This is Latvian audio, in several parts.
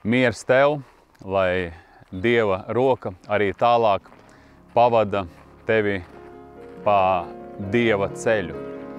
Miers tev, lai Dieva roka arī tālāk pavada tevi pa Dieva ceļu.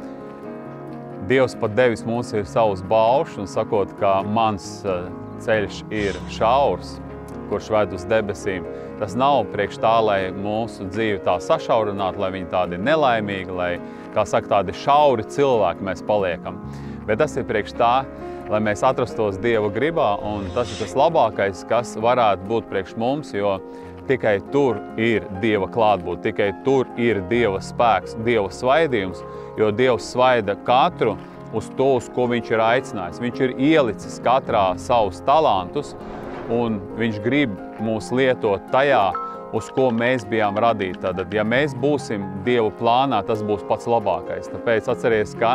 Dievs pat devis mums ir savus baušus un sakot, ka mans ceļš ir šaurs, kurš ved uz debesīm. Tas nav priekš tā, lai mūsu dzīvi tā sašaurinātu, lai viņi tādi nelaimīgi, lai, kā saka, tādi šauri cilvēki mēs paliekam. Bet tas ir priekš tā, lai mēs atrastos Dieva gribā, un tas ir tas labākais, kas varētu būt priekš mums, jo tikai tur ir Dieva klātbūt, tikai tur ir Dieva spēks, Dieva svaidījums, jo Dievs svaida katru uz to, uz ko viņš ir aicinājis. Viņš ir ielicis katrā savus talantus, un viņš grib mūs lietot tajā, uz ko mēs bijām radīti. Tātad, ja mēs būsim Dieva plānā, tas būs pats labākais. Tāpēc atceries, ka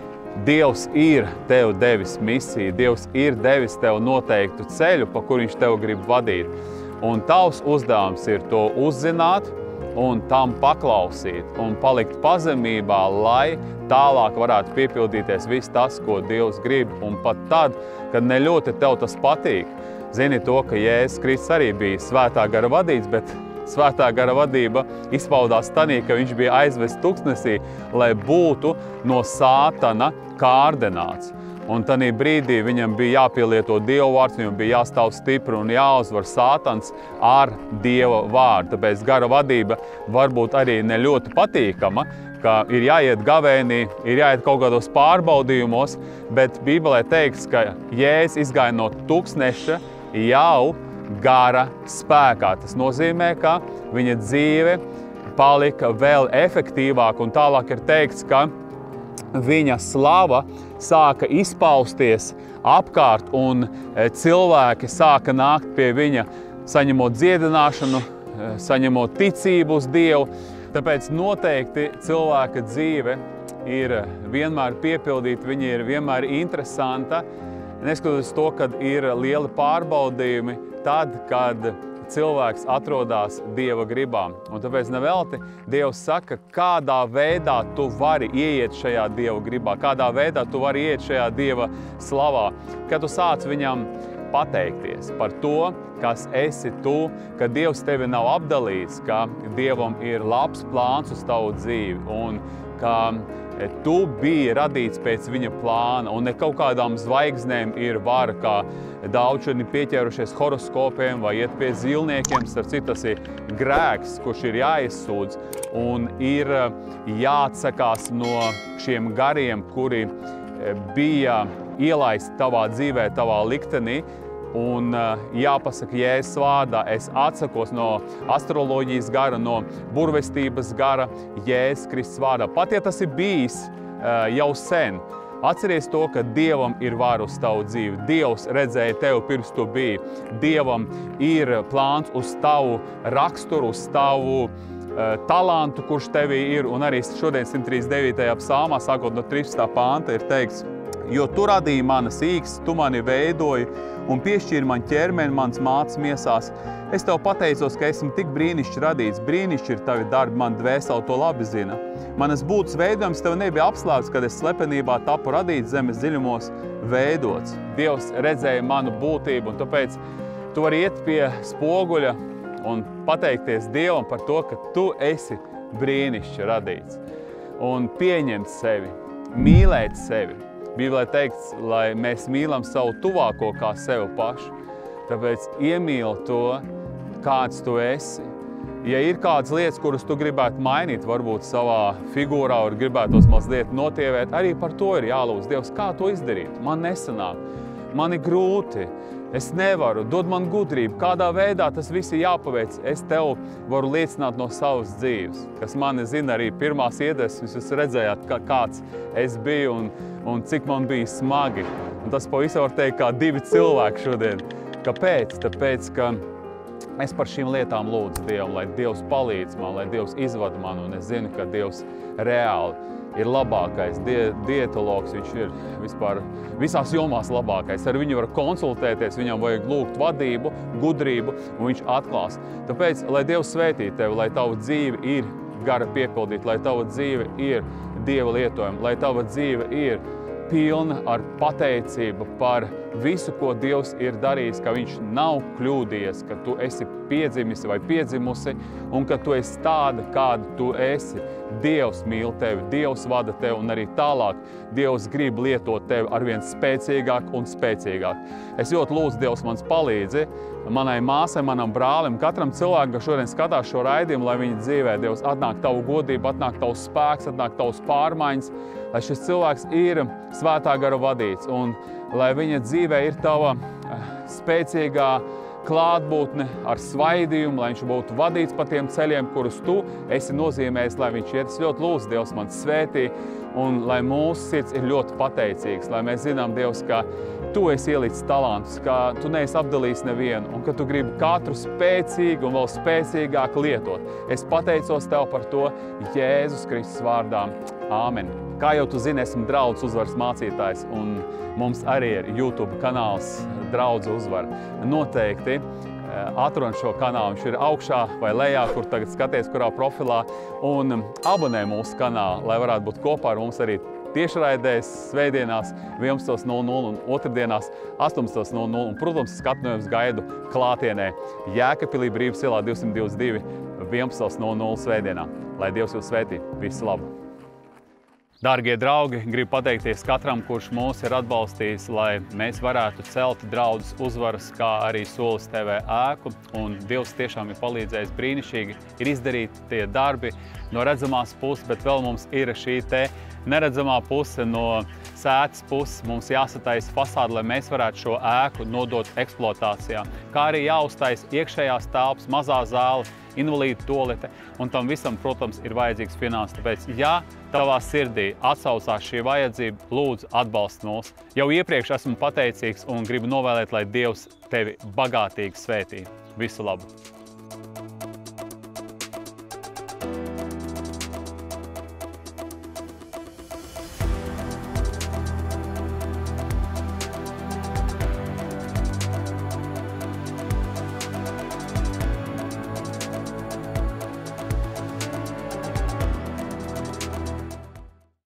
Dievs ir tev devis misiju, Dievs ir devis tev noteiktu ceļu, pa kur viņš tev grib vadīt. Un tavs uzdevums ir to uzzināt un tam paklausīt un palikt pazemībā, lai tālāk varētu piepildīties viss tas, ko Dievs grib. Un pat tad, kad ne ļoti tev tas patīk, zini to, ka Jēzus Kristus arī bija svētā gara vadīts, bet svētā gara vadība izpaudās tanī, ka viņš bija aizvests tuksnesī, lai būtu no sātana kārdināts. Un tanī brīdī viņam bija jāpielieto Dieva vārds, viņam bija jāstāv stipri un jāuzvar sātans ar Dieva vārdu. Tāpēc gara vadība varbūt arī ne ļoti patīkama, ka ir jāiet gavēnī, ir jāiet kaut kādos pārbaudījumos, bet Bībelē teikts, ka Jēzus izgāja no tuksneša jau gara spēkā. Tas nozīmē, ka viņa dzīve palika vēl efektīvāka, un tālāk ir teikts, ka viņa slava sāka izpausties apkārt, un cilvēki sāka nākt pie viņa, saņemot dziedināšanu, saņemot ticību uz Dievu. Tāpēc noteikti cilvēka dzīve ir vienmēr piepildīta, viņa ir vienmēr interesanta, neskatoties to, kad ir lieli pārbaudījumi, tad, kad cilvēks atrodas Dieva gribā. Un tāpēc nevelti Dievs saka, kādā veidā tu vari ieiet šajā Dieva gribā, kādā veidā tu vari ieiet šajā Dieva slavā, kad tu sāc viņam pateikties par to, kas esi tu, ka Dievs tevi nav apdalījis, ka Dievam ir labs plāns uz tavu dzīvi un ka tu biji radīts pēc viņa plāna, un ne kaut kādām zvaigznēm ir vara, kā daudz šodien pieķērušies horoskopiem vai iet pie zilniekiem. Starp citu, tas ir grēks, kurš ir jāizsūdz, un ir jāatsakās no šiem gariem, kuri bija ielaisti tavā dzīvē, tavā liktenī, un jāpasaka Jēzus vārdā, es atsakos no astroloģijas gara, no burvestības gara, Jēzus Kristus vārdā. Pat ja tas ir bijis jau sen, atceries to, ka Dievam ir vara uz tavu dzīvi. Dievs redzēja tevi pirms tu biji. Dievam ir plāns uz tavu raksturu, uz tavu talantu, kurš tevī ir. Un arī šodien 139. psalmā, sākot no 13. panta, ir teikts, jo tu radīji manas īkstas, tu mani veidoji un piešķīri man ķermeni mans mātes miesās. Es tev pateicos, ka esmu tik brīnišķi radīts, brīnišķi ir tavi darbi, man dvēseli to labi zina. Manas būtas veidojums tev nebija apslēpts, kad es slepenībā tapu radīts, zemes dziļumos veidots. Dievs redzēja manu būtību, un tāpēc tu vari iet pie spoguļa un pateikties Dievam par to, ka tu esi brīnišķi radīts. Un pieņemt sevi, mīlēt sevi. Bībelē teikts, lai mēs mīlam savu tuvāko kā sevi pašu. Tāpēc iemīli to, kāds tu esi. Ja ir kādas lietas, kuras tu gribētu mainīt, varbūt savā figūrā, var gribētos mazliet notievēt, arī par to ir jālūdz Dievs, kā to izdarīt. Man nesanāk, man ir grūti, es nevaru, dod man gudrību, kādā veidā tas viss ir jāpaveic. Es tev varu liecināt no savas dzīves, kas mani zina arī pirmās iedvesmas, jūs redzējāt, kāds es biju un cik man bija smagi. Un tas pavisam var teikt kā divi cilvēki šodien. Kāpēc? Tāpēc, ka es par šīm lietām lūdzu Dievu, lai Dievs palīdz man, lai Dievs izvada man, un es zinu, ka Dievs reāli ir labākais dietologs, viņš ir vispār visās jomās labākais. Ar viņu var konsultēties, viņam vajag lūgt vadību, gudrību, un viņš atklās. Tāpēc, lai Dievs svētī tevi, lai tava dzīve ir gara piepildīta, lai tava dzīve ir Dieva lietojuma, lai tava dzīve ir pilna ar pateicību par visu, ko Dievs ir darījis, ka viņš nav kļūdījies, ka tu esi piedzimis vai piedzimusi un ka tu esi tāda, kāda tu esi. Dievs mīl tevi, Dievs vada tevi un arī tālāk Dievs grib lietot tevi arvien spēcīgāk un spēcīgāk. Es ļoti lūdzu, Dievs mans palīdzi, manai māsai, manam brālim, katram cilvēkam, kas šodien skatās šo raidījumu, lai viņa dzīvē, Dievs, atnāk tavu godību, atnāk tavs spēks, atnāk tavs pārmaiņas, lai šis cilvēks ir svētā gara vadīts un lai viņa dzīvē ir tava spēcīgā klātbūtne ar svaidījumu, lai viņš būtu vadīts pa tiem ceļiem, kurus tu esi nozīmējis, lai viņš iet. Es ļoti lūdzu, Dievs, man svētī, un lai mūsu sirds ir ļoti pateicīgs, lai mēs zinām, Dievs, ka tu esi ielicis talantus, ka tu neesi apdalījis nevienu, un ka tu gribi katru spēcīgi un vēl spēcīgāk lietot. Es pateicos tev par to Jēzus Kristus vārdā. Āmen. Kā jau tu zini, esmu Draudz uzvaras mācītājs, un mums arī ir YouTube kanāls Draudz uzvara. Noteikti atrod šo kanālu, viņš ir augšā vai lejā, kur tagad skaties, kurā profilā, un abonē mūsu kanālu, lai varētu būt kopā ar mums arī tiešraidēs svētdienās 11:00 un otrdienās 18:00. Un, protams, skatu no jums gaidu klātienē Jēkabpilī Brīvības ielā 222 11:00 svētdienā. Lai Dievs jūs svētī. Visu labu! Dārgie draugi, gribu pateikties katram, kurš mūs ir atbalstījis, lai mēs varētu celt Draudzes uzvaras, kā arī Solis TV ēku. Un Dievs tiešām ir palīdzējis brīnišķīgi, ir izdarīti tie darbi no redzamās puses, bet vēl mums ir šī te neredzamā puse no sētas puses. Mums jāsataisa fasāde, lai mēs varētu šo ēku nodot eksploatācijā. Kā arī jāuztais iekšējās telpas, mazā zāle, invalīdu tolete, un tam visam, protams, ir vajadzīgs finanses. Tāpēc, ja tavā sirdī atsaucās šī vajadzība, lūdzu atbalsti mūs. Jau iepriekš esmu pateicīgs un gribu novēlēt, lai Dievs tevi bagātīgi svētī. Visu labu!